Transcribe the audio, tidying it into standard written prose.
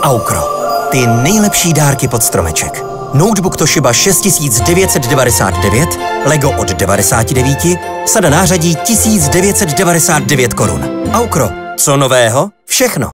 Aukro. Ty nejlepší dárky pod stromeček. Notebook Toshiba 6999, Lego od 99, sada nářadí 1999 korun. Aukro. Co nového? Všechno.